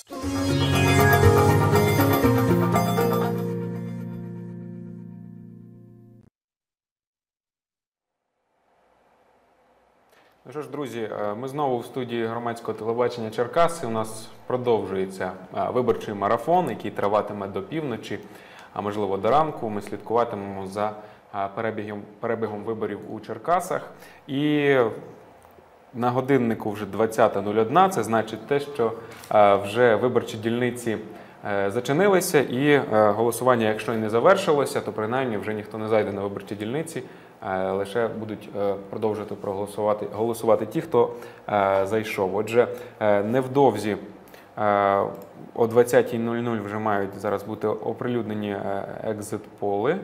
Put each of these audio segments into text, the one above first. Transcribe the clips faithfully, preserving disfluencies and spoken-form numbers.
Ну що ж, друзі, ми знову в студії громадського телебачення Черкаси. У нас продовжується виборчий марафон, який триватиме до півночі, а можливо до ранку. Ми слідкуватимемо за перебігом, перебігом виборів у Черкасах. І на годиннику вже двадцята нуль одна, це значить те, що вже виборчі дільниці зачинилися і голосування, якщо і не завершилося, то принаймні вже ніхто не зайде на виборчі дільниці. Лише будуть продовжувати проголосувати голосувати ті, хто зайшов. Отже, невдовзі о двадцятій нуль нуль вже мають зараз бути оприлюднені екзит-поли.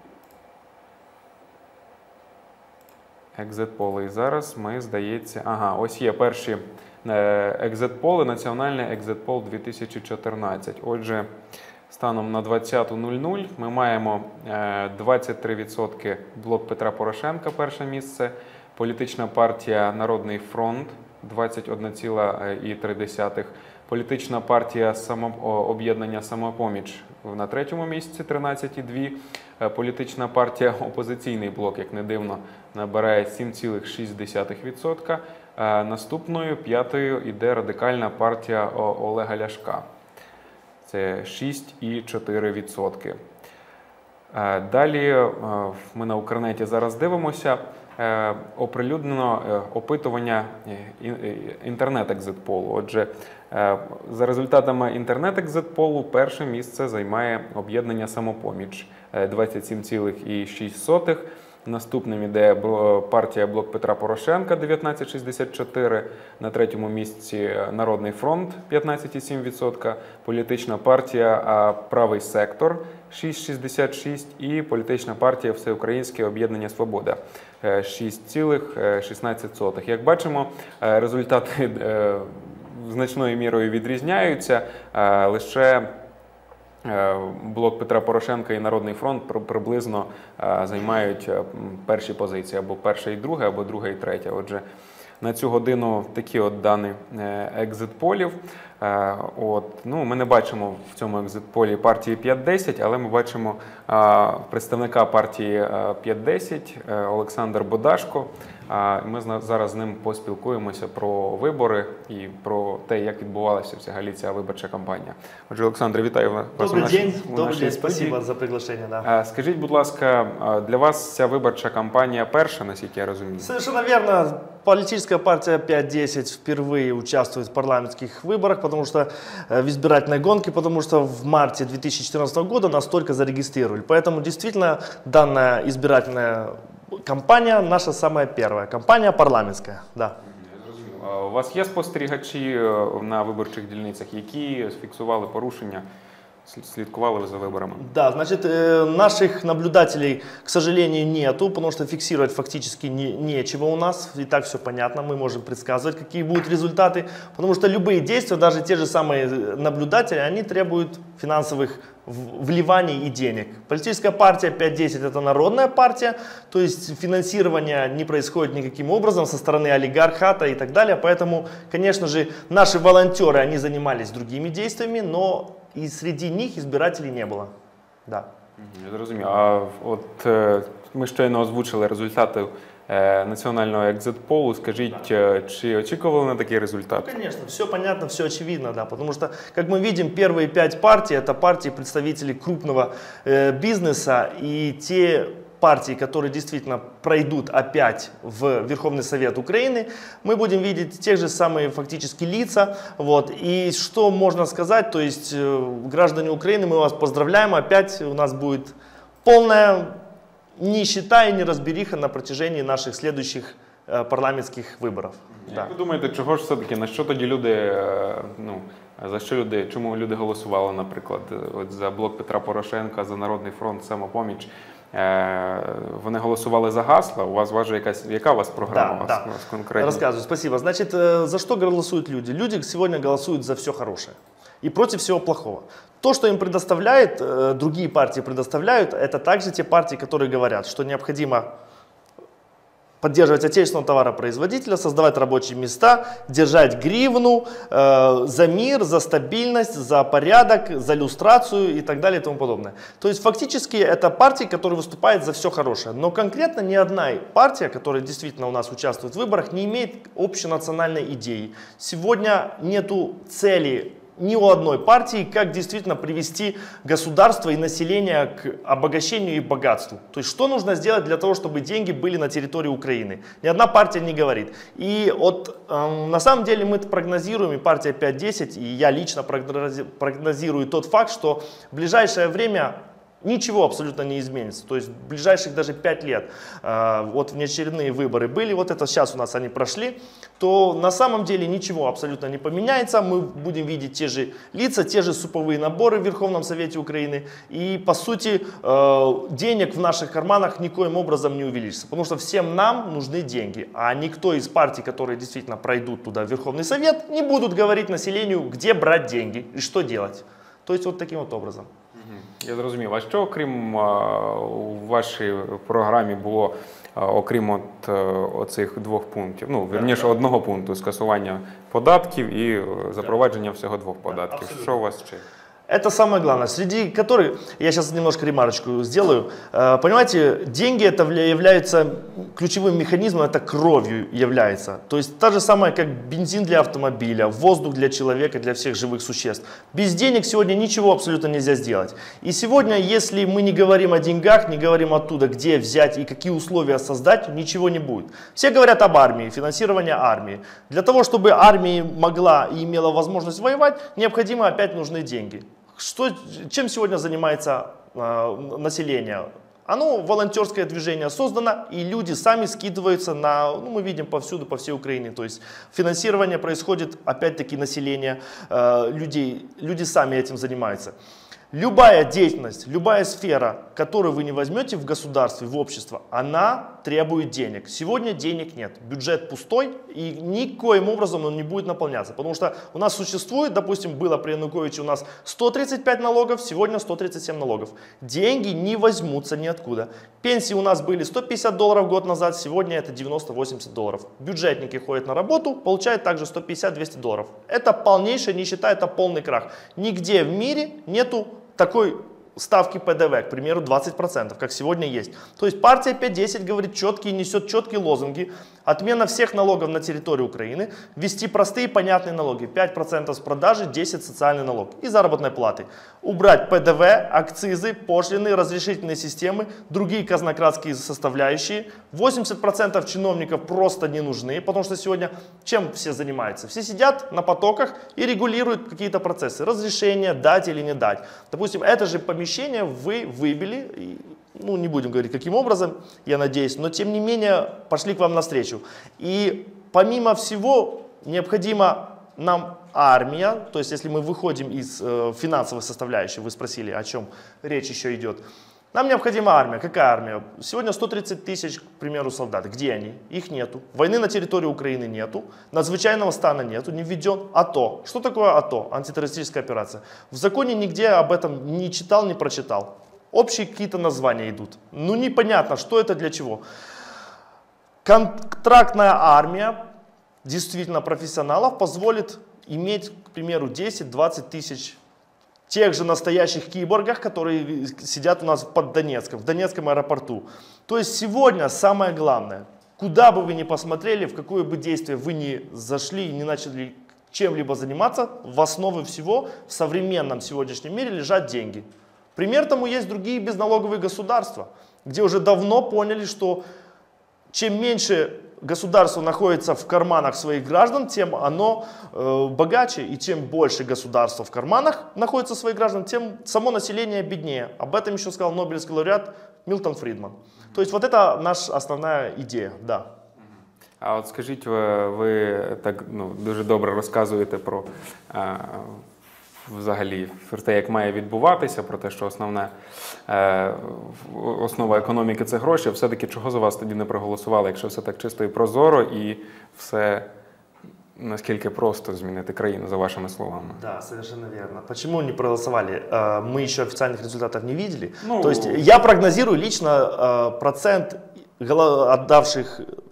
Екзит-поли. І зараз ми, здається, ага, ось є перші екзит-поли, національний екзит-пол дві тисячі чотирнадцять. Отже, станом на двадцяту нуль нуль ми маємо двадцять три відсотки блок Петра Порошенка, перше місце, політична партія Народний фронт двадцять одна ціла три десятих, політична партія об'єднання Самопоміч на третьому місці тринадцять цілих дві десятих, політична партія Опозиційний блок, як не дивно, набирає сім цілих шість десятих відсотка. Наступною, п'ятою, іде Радикальна партія Олега Ляшка. Це шість цілих чотири десятих відсотка. Далі ми на Укрнеті зараз дивимося. Оприлюднено опитування інтернет-екзит-полу. Отже, за результатами інтернет-екзит-полу перше місце займає об'єднання Самопоміч двадцять сім цілих шість десятих. Наступним іде партія Блок Петра Порошенка дев'ятнадцять цілих шістдесят чотири відсотка, на третьому місці Народний фронт п'ятнадцять цілих сім десятих відсотка, політична партія Правий сектор шість цілих шістдесят шість відсотка і політична партія Всеукраїнське об'єднання Свобода шість цілих шістнадцять сотих. Як бачимо, результати значною мірою відрізняються, лише Блок Петра Порошенка і Народний фронт приблизно займають перші позиції, або перше і друге, або друге і третє. Отже, на цю годину такі от дані екзит-полів. От, ну, ми не бачимо в цьому екзит-полі партії п'ять десять, але ми бачимо представника партії п'ять десять Олександр Бодашко. Ми зараз з ним поспілкуємося про вибори і про те, як відбувалася взагалі ця виборча кампанія. Отже, Олександр, вітаю вас. Добрий день, добрий день, спасибо за приглашення. Да. Скажіть, будь ласка, для вас ця виборча кампанія перша, наскільки я розумію? Совершенно верно. Политическая партия пять десять впервые участвует в парламентских выборах, потому что в избирательной гонке, потому что в марте две тысячи четырнадцатого года нас только зарегистрировали. Поэтому действительно данная избирательная кампания наша самая первая, кампания парламентская. Да. У вас є спостерігачі на виборчих дільницях, які фіксували порушення, слідкували за виборами? Да, значит, наших наблюдателей, к сожалению, нету, потому что фиксировать фактически не, нечего у нас, и так все понятно, мы можем предсказывать, какие будут результаты, потому что любые действия, даже те же самые наблюдатели, они требуют финансовых вливаний и денег. Политическая партия пять десять это народная партия, то есть финансирование не происходит никаким образом со стороны олигархата и так далее, поэтому, конечно же, наши волонтеры, они занимались другими действиями, но и среди них избирателей не было. Да. Я зрозумів. А от ми щойно озвучили результати национального экзит-полу. Скажите, чи очікували на такие результаты? Ну, конечно, все понятно, все очевидно, да, потому что, как мы видим, первые пять партий — это партии представителей крупного э, бизнеса, и те партии, которые действительно пройдут опять в Верховный Совет Украины, мы будем видеть те же самые фактически лица. Вот. И что можно сказать, то есть э, граждане Украины, мы вас поздравляем, опять у нас будет полная нищета и неразбериха на протяжении наших следующих э, парламентских виборів. Як да. ви думаєте, чого ж все-таки, на що тоді люди, ну, за що люди, чому люди голосували, наприклад, от за блок Петра Порошенка, за Народний фронт, Самопоміч? Вони голосували за гасла, у вас важа якась, яка у вас програма? Да, у вас, да. у вас конкретно? Рассказываю, спасибо. Значит, за что голосуют люди? Люди сегодня голосуют за все хорошее и против всего плохого. То, что им предоставляет, другие партии предоставляют, это также те партии, которые говорят, что необходимо поддерживать отечественного товаропроизводителя, создавать рабочие места, держать гривну э, за мир, за стабильность, за порядок, за люстрацию и так далее и тому подобное. То есть фактически это партии, которые выступают за все хорошее. Но конкретно ни одна партия, которая действительно у нас участвует в выборах, не имеет общенациональной идеи. Сегодня нету цели ни у одной партии, как действительно привести государство и население к обогащению и богатству. То есть, что нужно сделать для того, чтобы деньги были на территории Украины. Ни одна партия не говорит. И вот э, на самом деле мы прогнозируем, и партия пять десять, и я лично прогнозирую тот факт, что в ближайшее время ничего абсолютно не изменится. То есть в ближайших даже пять лет, э, вот внеочередные выборы были, вот это сейчас у нас они прошли, то на самом деле ничего абсолютно не поменяется. Мы будем видеть те же лица, те же суповые наборы в Верховном Совете Украины. И по сути э, денег в наших карманах никоим образом не увеличится. Потому что всем нам нужны деньги. А никто из партий, которые действительно пройдут туда в Верховный Совет, не будут говорить населению, где брать деньги и что делать. То есть вот таким вот образом. Я зрозумів. А що, окрім у вашій програмі було, окрім от оцих двох пунктів, ну, вірніше, одного пункту, скасування податків і запровадження всього двох податків? Абсолютно. Що у вас ще? Это самое главное, среди которых, я сейчас немножко ремарочку сделаю, понимаете, деньги это являются ключевым механизмом, это кровью является. То есть та же самая, как бензин для автомобиля, воздух для человека, для всех живых существ. Без денег сегодня ничего абсолютно нельзя сделать. И сегодня, если мы не говорим о деньгах, не говорим оттуда, где взять и какие условия создать, ничего не будет. Все говорят об армии, финансировании армии. Для того, чтобы армия могла и имела возможность воевать, необходимо опять нужны деньги. Что, чем сегодня занимается э, население? Оно, волонтерское движение создано, и люди сами скидываются на, ну, мы видим повсюду, по всей Украине. То есть финансирование происходит, опять-таки, население, э, людей, люди сами этим занимаются. Любая деятельность, любая сфера, которую вы не возьмете в государстве, в общество, она требует денег. Сегодня денег нет, бюджет пустой, и никоим образом он не будет наполняться. Потому что у нас существует, допустим, было при Януковиче у нас сто тридцать пять налогов, сегодня сто тридцать семь налогов. Деньги не возьмутся ниоткуда. Пенсии у нас были сто пятьдесят долларов год назад, сегодня это девяносто-восемьдесят долларов. Бюджетники ходят на работу, получают также сто пятьдесят-двести долларов. Это полнейшая нищета, это полный крах. Нигде в мире нету такой ставки ПДВ, к примеру, двадцать процентов, как сегодня есть. То есть партия пять десять говорит четкие, несет четкие лозунги. Отмена всех налогов на территории Украины, ввести простые понятные налоги. пять процентов с продажи, десять процентов социальный налог и заработной платы. Убрать ПДВ, акцизы, пошлины, разрешительные системы, другие казнократские составляющие. восемьдесят процентов чиновников просто не нужны, потому что сегодня чем все занимаются? Все сидят на потоках и регулируют какие-то процессы. Разрешение дать или не дать. Допустим, это же помещение вы выбили, ну не будем говорить каким образом, я надеюсь, но тем не менее пошли к вам навстречу. И помимо всего необходимо нам армия, то есть если мы выходим из э, финансовой составляющей, вы спросили, о чем речь еще идет. Нам необходима армия. Какая армия? Сегодня сто тридцать тысяч, к примеру, солдат. Где они? Их нету. Войны на территории Украины нету. Надзвычайного стана нету, не введен. АТО. Что такое АТО? Антитеррористическая операция. В законе нигде об этом не читал, не прочитал. Общие какие-то названия идут. Ну непонятно, что это для чего. Контрактная армия, действительно профессионалов, позволит иметь, к примеру, десять-двадцать тысяч тех же настоящих киборгах, которые сидят у нас под Донецком, в Донецком аэропорту. То есть сегодня самое главное, куда бы вы ни посмотрели, в какое бы действие вы ни зашли и не начали чем-либо заниматься, в основе всего в современном сегодняшнем мире лежат деньги. Пример тому есть другие безналоговые государства, где уже давно поняли, что чем меньше государство находится в карманах своих граждан, тем оно э, богаче, и чем больше государства в карманах находится своих граждан, тем само население беднее. Об этом еще сказал Нобелевский лауреат Милтон Фрідман. То есть вот это наша основная идея, да. А от скажіть, ви, ви так ну, дуже добре розказуєте про а, взагалі про те, як має відбуватися, про те, що основна е, основа економіки – це гроші. Все-таки чого за вас тоді не проголосували, якщо все так чисто і прозоро, і все наскільки просто змінити країну, за вашими словами? Да, совершенно верно. Почему не проголосовали? Мы еще официальных результатов не видели. Ну, То есть я прогнозирую лично процент отдавших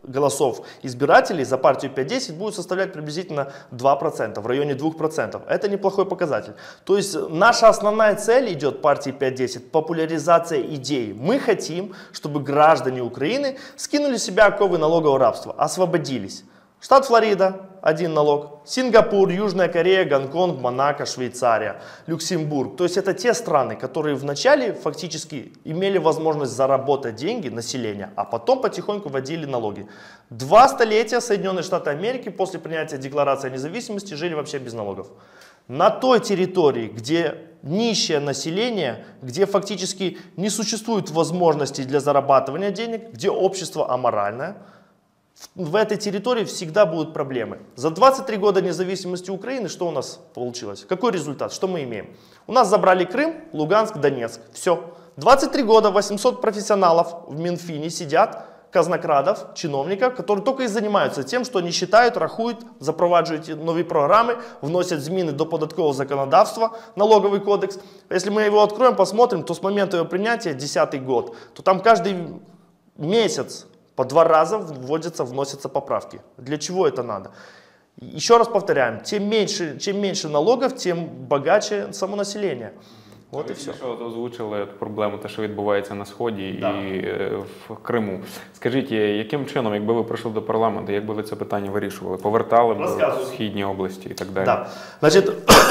голосов избирателей за партию пять десять будет составлять приблизительно два процента, в районе двух процентов. Это неплохой показатель. То есть наша основная цель идет партии пять десять – популяризация идей. Мы хотим, чтобы граждане Украины скинули с себя оковы налогового рабства, освободились. Штат Флорида – один налог, Сингапур, Южная Корея, Гонконг, Монако, Швейцария, Люксембург. То есть это те страны, которые вначале фактически имели возможность заработать деньги населения, а потом потихоньку вводили налоги. Два столетия Соединенные Штаты Америки после принятия Декларации о независимости жили вообще без налогов. На той территории, где нищее население, где фактически не существует возможностей для зарабатывания денег, где общество аморальное, в этой территории всегда будут проблемы. За двадцать три года независимости Украины что у нас получилось? Какой результат? Что мы имеем? У нас забрали Крым, Луганск, Донецк. Все. двадцать три года восемьсот профессионалов в Минфине сидят, казнокрадов, чиновников, которые только и занимаются тем, что они считают, рахуют, запроваджують новые программы, вносят зміни до податкового законодавства, налоговый кодекс. Если мы его откроем, посмотрим, то с момента его принятия, десятый год, то там каждый месяц по два раза вводятся, вносятся поправки. Для чего это надо? Еще раз повторяем, тем меньше, чем меньше налогов, тем богаче само население. От і все. Що озвучили проблему, те, що відбувається на Сході да. і е, в Криму. Скажіть, яким чином, якби ви прийшли до парламенту, як би ви це питання вирішували? Повертали б в східні області і так далі? Да. Значит,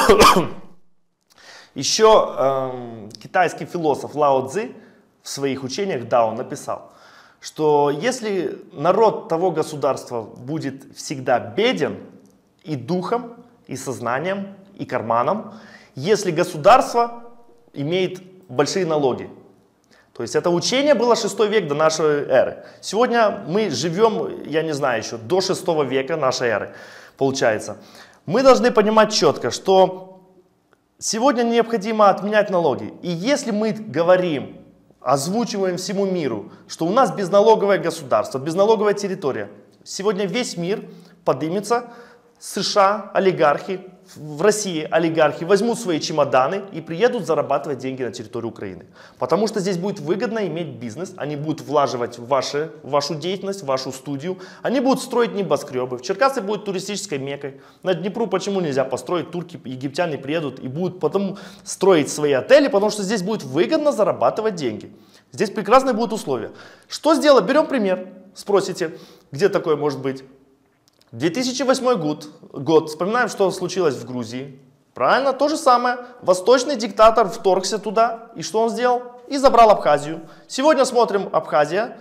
еще э, китайский философ Лао Цзи в своих учениях Дао написал, что если народ того государства будет всегда беден и духом, и сознанием, и карманом, если государство имеет большие налоги. То есть это учение было шестой век до нашей эры. Сегодня мы живем, я не знаю еще, до шестого века нашей эры, получается. Мы должны понимать четко, что сегодня необходимо отменять налоги. И если мы говорим, озвучиваем всему миру, что у нас безналоговое государство, безналоговая территория, сегодня весь мир поднимется, США, олигархи, в России олигархи возьмут свои чемоданы и приедут зарабатывать деньги на территорию Украины. Потому что здесь будет выгодно иметь бизнес, они будут влаживать в, ваши, в вашу деятельность, в вашу студию, они будут строить небоскребы. В Черкассы будет туристической меккой. На Днепру почему нельзя построить? Турки, египтяне приедут и будут потом строить свои отели, потому что здесь будет выгодно зарабатывать деньги. Здесь прекрасные будут условия. Что сделать? Берем пример. Спросите, где такое может быть? две тысячи восьмой год, год, вспоминаем, что случилось в Грузии. Правильно, то же самое. Восточный диктатор вторгся туда, и что он сделал? И забрал Абхазию. Сегодня смотрим Абхазия,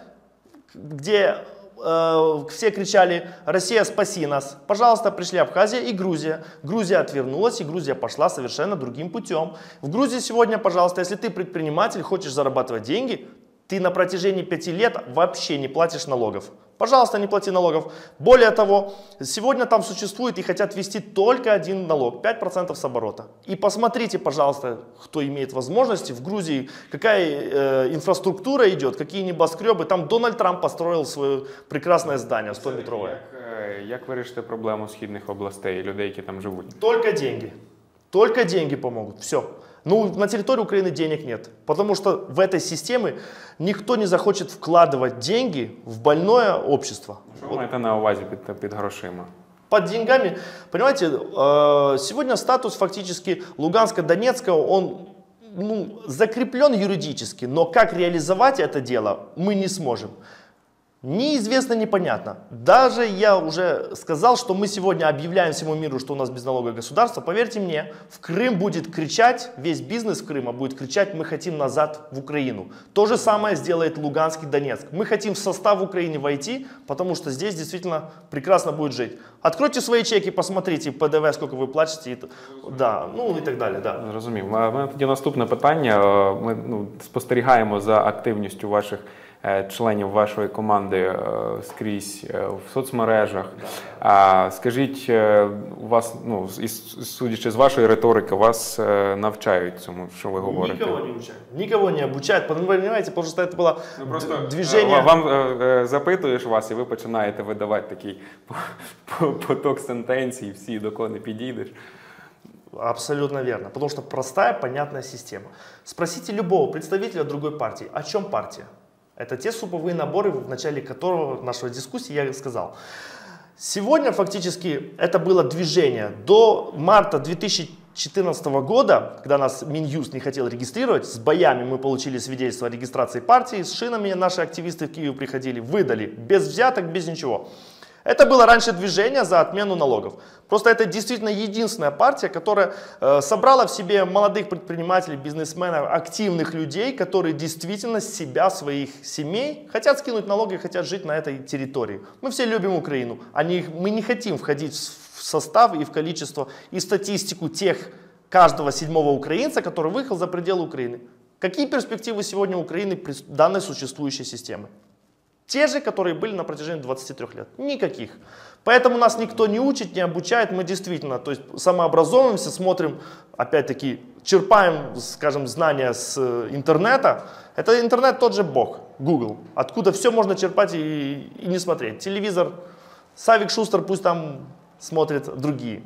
где э, все кричали: «Россия, спаси нас». Пожалуйста, пришли Абхазия и Грузия. Грузия отвернулась, и Грузия пошла совершенно другим путем. В Грузии сегодня, пожалуйста, если ты предприниматель, хочешь зарабатывать деньги, ты на протяжении пяти лет вообще не платишь налогов. Пожалуйста, не плати налогов. Более того, сегодня там существует и хотят ввести только один налог, пять процентов с оборота. И посмотрите, пожалуйста, кто имеет возможности, в Грузии какая э, инфраструктура идет, какие небоскребы. Там Дональд Трамп построил свое прекрасное здание, стометровое. Як, як вирішити проблему східних областей, людей, які там живуть? Только деньги. Только деньги помогут. Все. Ну, на территории Украины денег нет, потому что в этой системе никто не захочет вкладывать деньги в больное общество. Що ви маєте на увазі під, під грошима? Под деньгами, понимаете, сегодня статус фактически Луганска, Донецка, он ну, закреплен юридически, но как реализовать это дело мы не сможем. Неизвестно, непонятно. Даже я уже сказал, что мы сегодня объявляем всему миру, что у нас безналоговое государство. Поверьте мне, в Крым будет кричать, весь бизнес Крыма будет кричать: мы хотим назад в Украину. То же самое сделает Луганск и Донецк. Мы хотим в состав Украины войти, потому что здесь действительно прекрасно будет жить. Откройте свои чеки, посмотрите ПДВ, сколько вы платите, да, ну и так далее. Да. Зрозумів. У мене тоді наступне питання. Ми ну, спостерігаємо за активністю ваших членів вашої команди скрізь в соцмережах. А скажіть, у вас, ну, судячи з вашої риторики, вас навчають цьому, що ви говорите? Никого не учат. Никого не обучают, понимаете, потому что это было ну, просто движение... Вам запитуєш вас, і ви починаєте видавати такий поток сентенцій, всі, до кого не підійдеш. Абсолютно верно, потому что простая, понятная система. Спросите любого представителя другой партии, о чем партия? Это те суповые наборы, в начале которого нашей дискуссии я сказал. Сегодня фактически это было движение. До марта две тысячи четырнадцатого года, когда нас Минюст не хотел регистрировать, с боями мы получили свидетельство о регистрации партии, с шинами наши активисты в Киев приходили, выдали, без взяток, без ничего. Это было раньше движение за отмену налогов. Просто это действительно единственная партия, которая э, собрала в себе молодых предпринимателей, бизнесменов, активных людей, которые действительно с себя, своих семей хотят скинуть налоги, хотят жить на этой территории. Мы все любим Украину. Они, мы не хотим входить в состав и в количество и статистику тех, каждого седьмого украинца, который выехал за пределы Украины. Какие перспективы сегодня у Украины при данной существующей системы? Те же, которые были на протяжении двадцати трёх лет. Никаких. Поэтому нас никто не учит, не обучает. Мы действительно, то есть, самообразовываемся, смотрим, опять-таки, черпаем, скажем, знания с интернета. Это интернет тот же бог, Google, откуда все можно черпать и, и не смотреть. Телевизор, Савик Шустер, пусть там смотрят другие.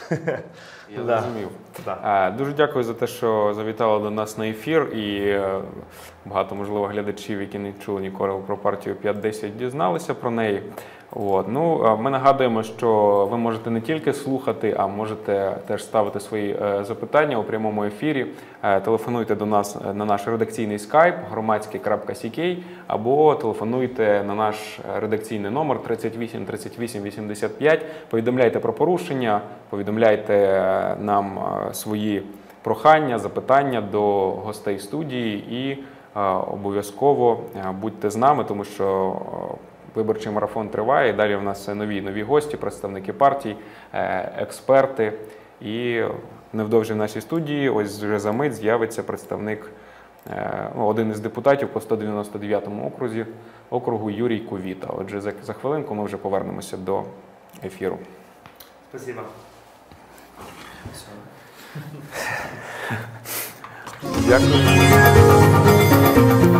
Я зрозумів. Да. Дуже дякую за те, що завітали до нас на ефір, і багато, можливо, глядачів, які не чули ніколи про партію п'ять десять, дізналися про неї. От. Ну, ми нагадуємо, що ви можете не тільки слухати, а можете теж ставити свої запитання у прямому ефірі. Телефонуйте до нас на наш редакційний скайп громадський крапка сі кей або телефонуйте на наш редакційний номер тридцять вісім тридцять вісім вісімдесят п'ять. Повідомляйте про порушення, повідомляйте нам свої прохання, запитання до гостей студії і обов'язково будьте з нами, тому що виборчий марафон триває, і далі в нас нові нові гості, представники партій, експерти. І невдовзі в нашій студії, ось вже за мить, з'явиться представник, ну, один із депутатів по сто дев'яносто дев'ятому окрузі, округу Юрій Кувіта. Отже, за, за хвилинку ми вже повернемося до ефіру. Спасибо. Дякую.